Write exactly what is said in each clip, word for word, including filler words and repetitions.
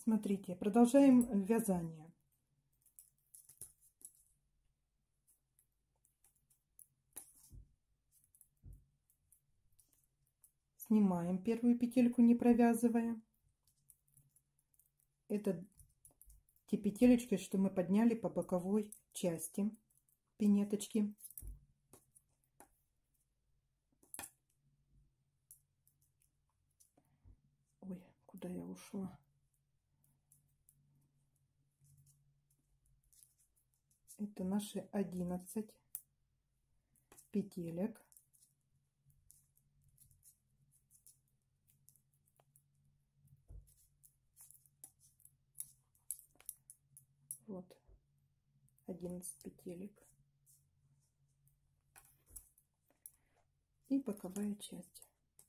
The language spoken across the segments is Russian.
Смотрите, продолжаем вязание. Снимаем первую петельку, не провязывая. Это те петелечки, что мы подняли по боковой части пинеточки. Ой, куда я ушла? Это наши одиннадцать петелек. Вот одиннадцать петелек и боковая часть.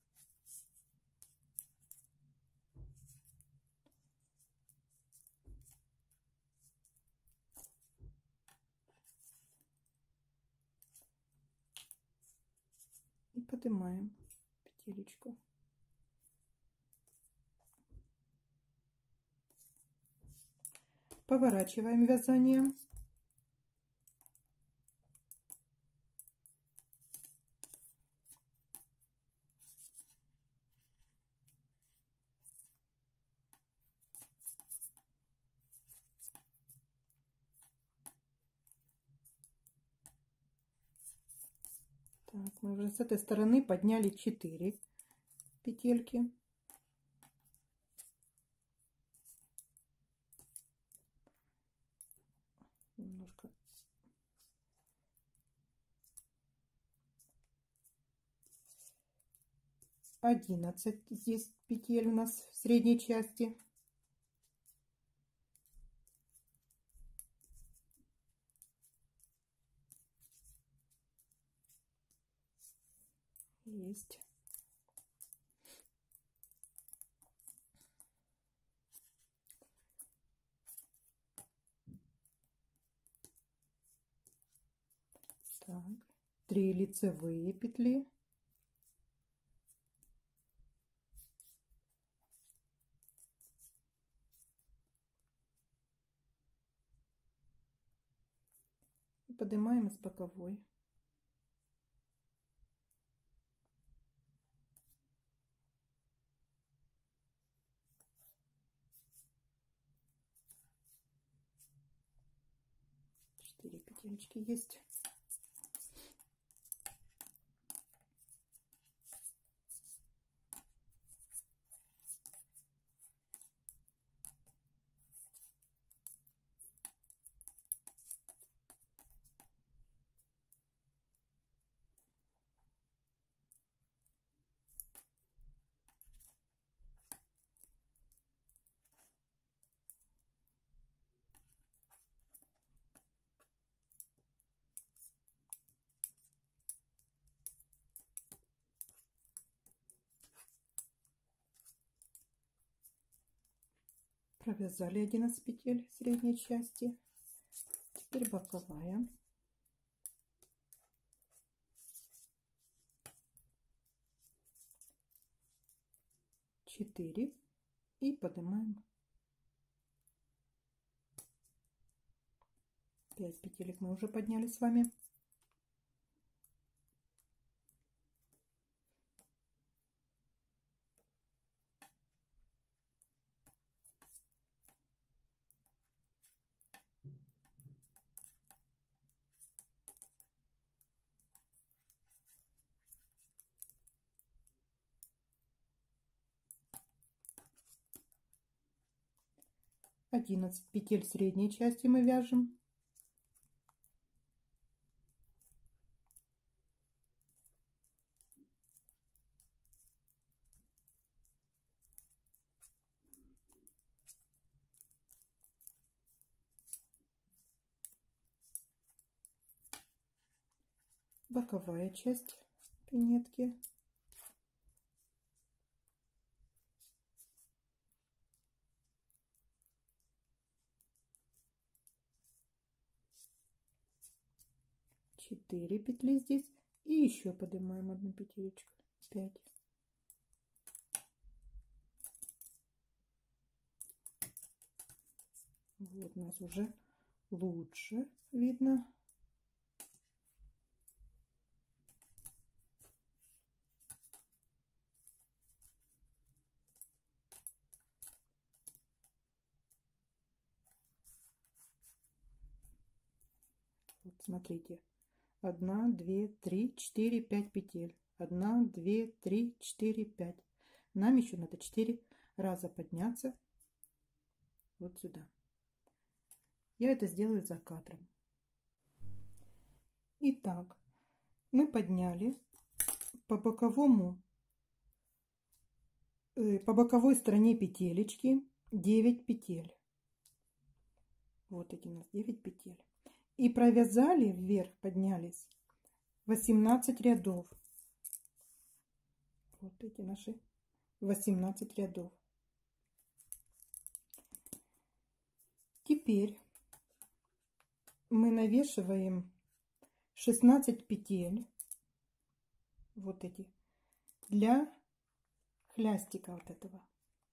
И поднимаем петелечку. Поворачиваем вязание. Так, мы уже с этой стороны подняли четыре петельки. Немножко одиннадцать здесь петель у нас в средней части. Есть. Так, три лицевые петли. И поднимаем с боковой. Четыре петелечки есть. Провязали одиннадцать петель средней части. Теперь боковая. четыре и поднимаем пять петелек. Мы уже подняли с вами. одиннадцать петель средней части мы вяжем. Боковая часть пинетки. четыре петли здесь и еще поднимаем одну петелечку. пять. Вот у нас уже лучше видно. Вот смотрите. Одна, две, три, четыре, пять петель. Одна, две, три, четыре, пять. Нам еще надо четыре раза подняться вот сюда. Я это сделаю за кадром. Итак, мы подняли по боковому, э, по боковой стороне петелечки девять петель. Вот эти у нас девять петель. И провязали вверх, поднялись восемнадцать рядов. Вот эти наши восемнадцать рядов. Теперь мы навешиваем шестнадцать петель, вот эти, для хлястика вот этого.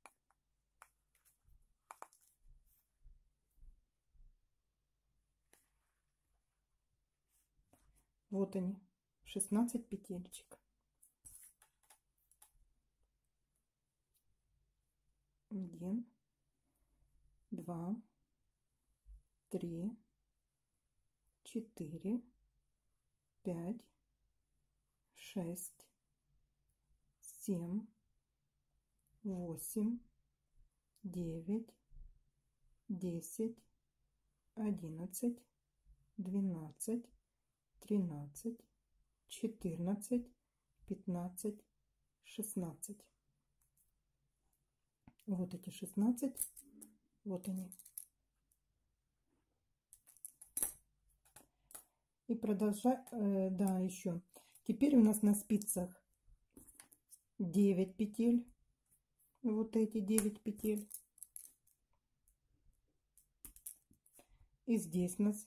Вот они, шестнадцать петелечек. Один, два, три, четыре, пять, шесть, семь, восемь, девять, десять, одиннадцать, двенадцать, тринадцать, четырнадцать, пятнадцать, шестнадцать. Вот эти шестнадцать, вот они. И продолжаем, э, да, еще. Теперь у нас на спицах девять петель. Вот эти девять петель. И здесь у нас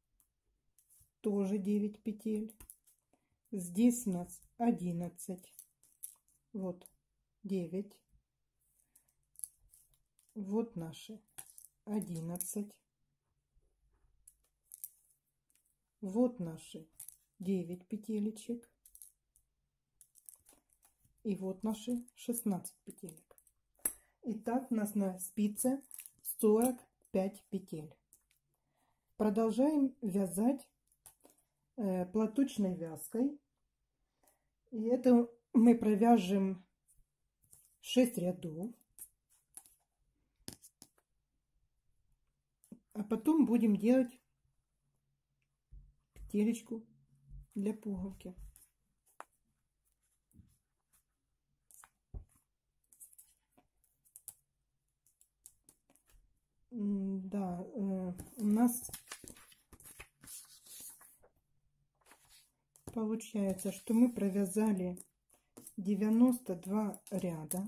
тоже девять петель. Здесь у нас одиннадцать. Вот девять. Вот наши одиннадцать. Вот наши девять петелечек. И вот наши шестнадцать петелек. Итак, у нас на спице сорок пять петель. Продолжаем вязать э, платочной вязкой. И это мы провяжем шесть рядов. А потом будем делать петелечку для пуговки. Да, э, у нас получается, что мы провязали девяносто два ряда.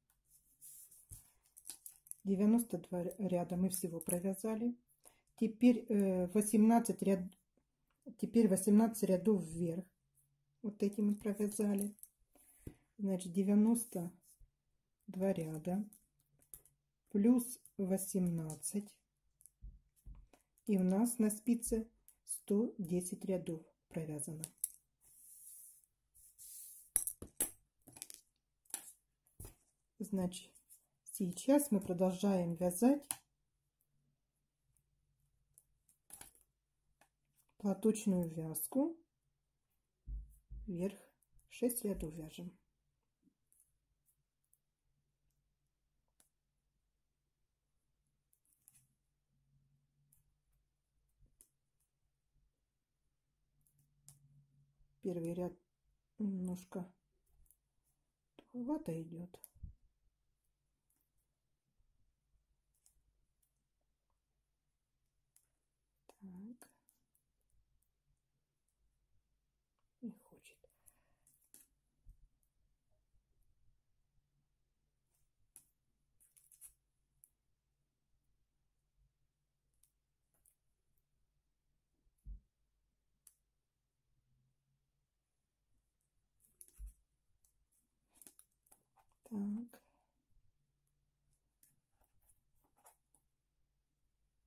девяносто два ряда мы всего провязали. Теперь э, восемнадцать ряд, теперь восемнадцать рядов вверх. Вот эти мы провязали. Значит, девяносто два ряда плюс восемнадцать. И у нас на спице сто десять рядов провязано. Значит, сейчас мы продолжаем вязать платочную вязку вверх. шесть рядов вяжем. Первый ряд немножко туговато идет. Так. Не хочет. Так.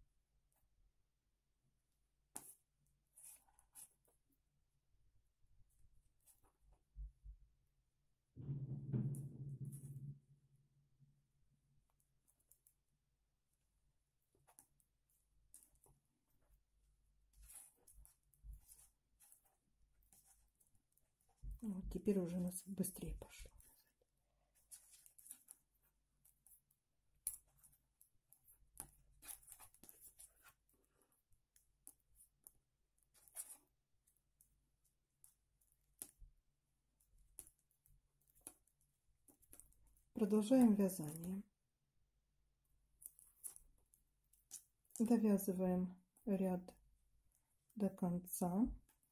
Вот теперь уже у нас быстрее пошло. Продолжаем вязание. Довязываем ряд до конца.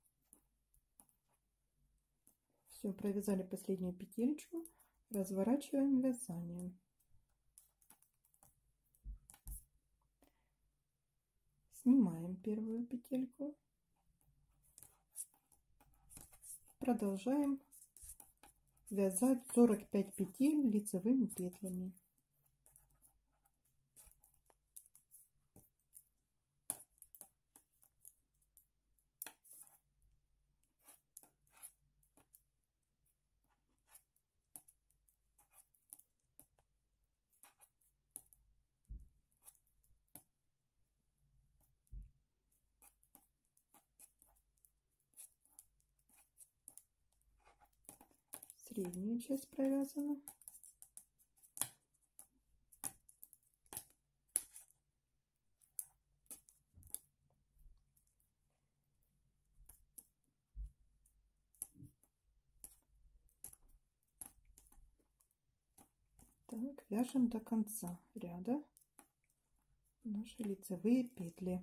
Все, провязали последнюю петельку, разворачиваем вязание. Снимаем первую петельку. Продолжаем вязать сорок пять петель лицевыми петлями. Средняя часть провязана. Так, вяжем до конца ряда наши лицевые петли.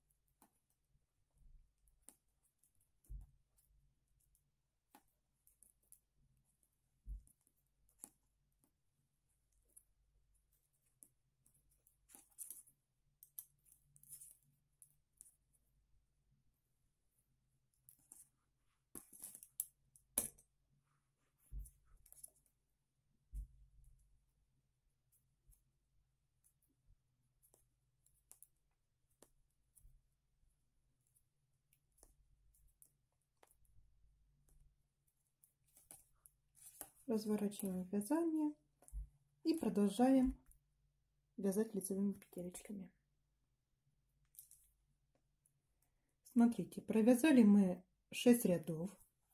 Разворачиваем вязание и продолжаем вязать лицевыми петелечками. Смотрите, провязали мы шесть рядов.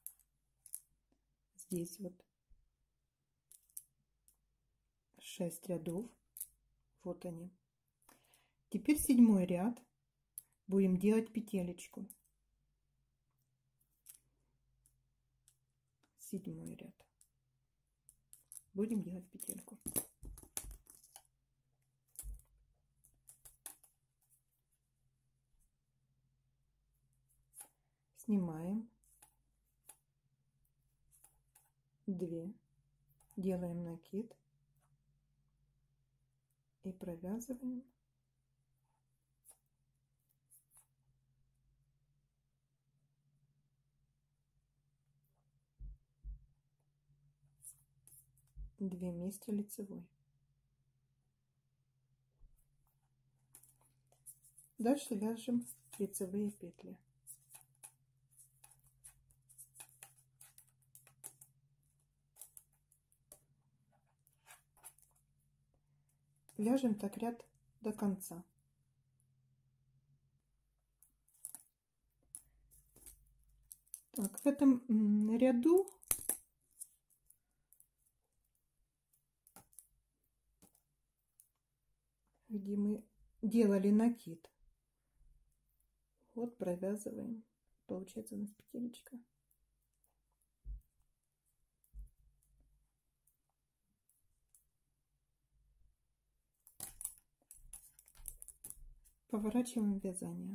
Здесь вот шесть рядов. Вот они. Теперь седьмой ряд. Будем делать петелечку. Седьмой ряд. Будем делать петельку. Снимаем две, делаем накид и провязываем две вместе лицевой. Дальше вяжем лицевые петли. Вяжем так ряд до конца. Так, в этом ряду где мы делали накид, вот провязываем, получается у нас петелечка. Поворачиваем вязание.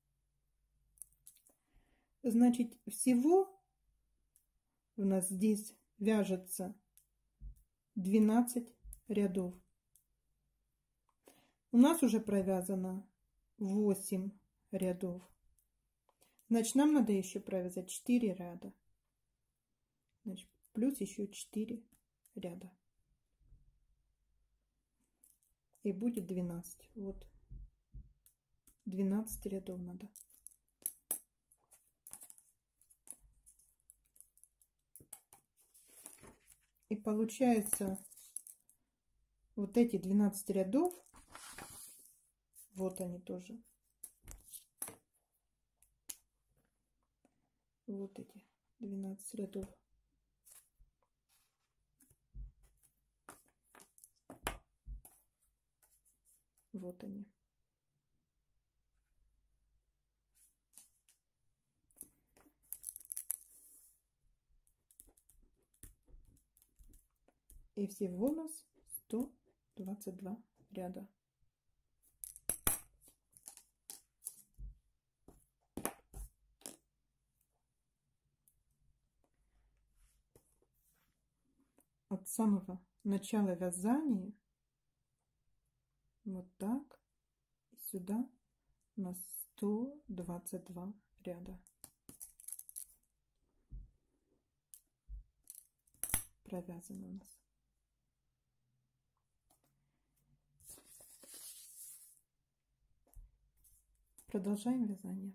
Значит, всего у нас здесь вяжется двенадцать рядов. У нас уже провязано восемь рядов. Значит, нам надо еще провязать четыре ряда. Значит, плюс еще четыре ряда. И будет двенадцать. Вот. двенадцать рядов надо. И получается вот эти двенадцать рядов, вот они тоже. Вот эти двенадцать рядов Вот они. И всего у нас сто двадцать два ряда. От самого начала вязания вот так и сюда у нас сто двадцать два ряда провязано у нас. Продолжаем вязание.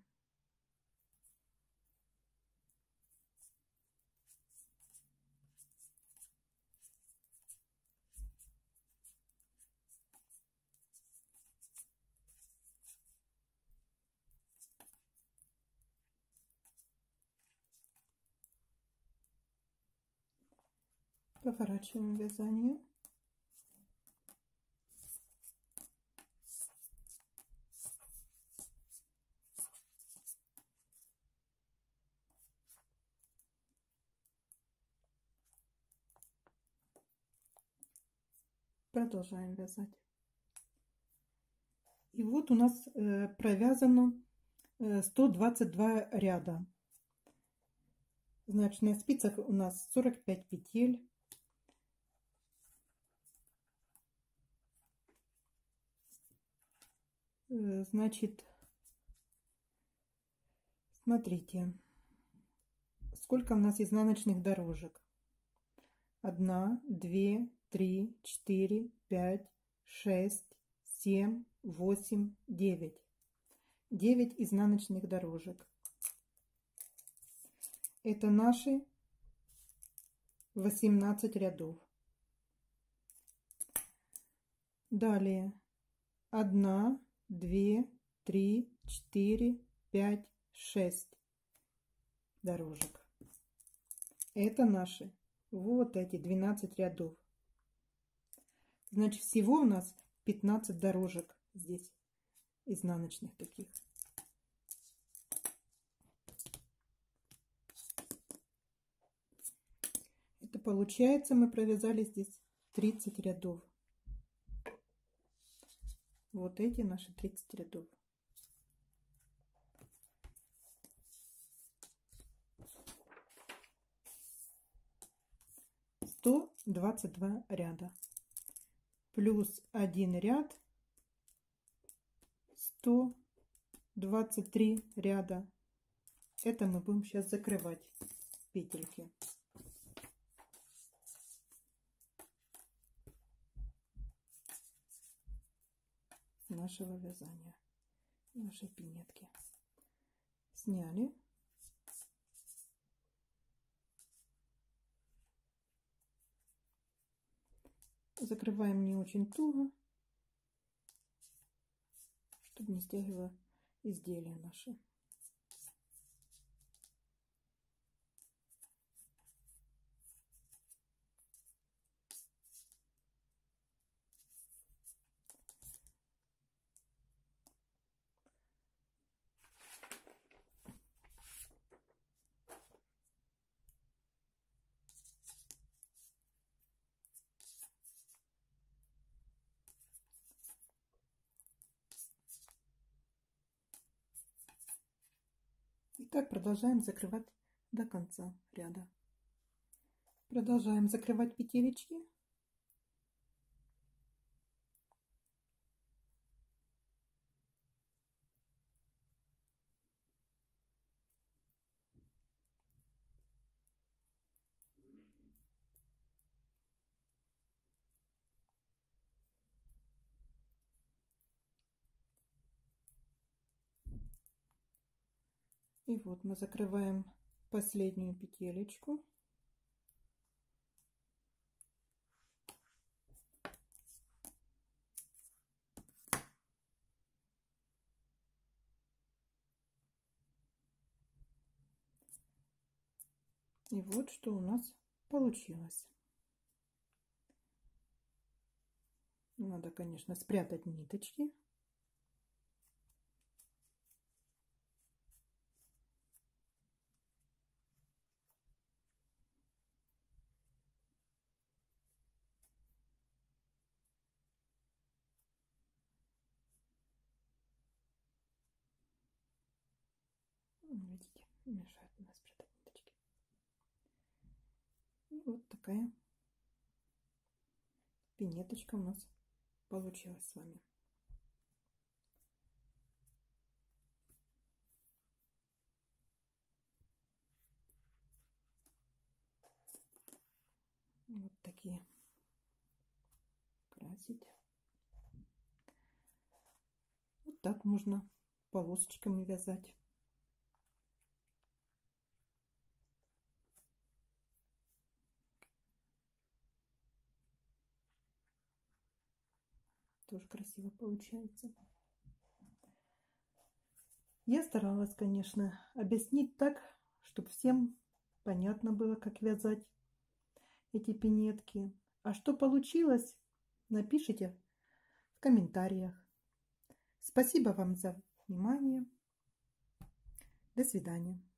Поворачиваем вязание. Продолжаем вязать. И вот у нас э, провязано э, сто двадцать два ряда. Значит, на спицах у нас сорок пять петель. Э, значит, смотрите, сколько у нас изнаночных дорожек. Одна, две, три, четыре, пять, шесть, семь, восемь, девять. девять изнаночных дорожек. Это наши восемнадцать рядов. Далее одна, две, три, четыре, пять, шесть дорожек. Это наши вот эти двенадцать рядов. Значит, всего у нас пятнадцать дорожек здесь изнаночных таких. Это получается, мы провязали здесь тридцать рядов. Вот эти наши тридцать рядов. сто двадцать два ряда. Плюс один ряд. сто двадцать три ряда. Это мы будем сейчас закрывать петельки. Нашего вязания, нашей пинетки. Сняли. Закрываем не очень туго, чтобы не стягивало изделия наши. И так продолжаем закрывать до конца ряда. Продолжаем закрывать петелечки. И вот мы закрываем последнюю петелечку. И вот что у нас получилось. Надо, конечно, спрятать ниточки. Видите, мешают у нас спрятать ниточки. И вот такая пинеточка у нас получилась с вами. Вот такие красить. Вот так можно полосочками вязать. Тоже красиво получается. Я старалась, конечно, объяснить так, чтобы всем понятно было, как вязать эти пинетки. А что получилось, напишите в комментариях. Спасибо вам за внимание. До свидания.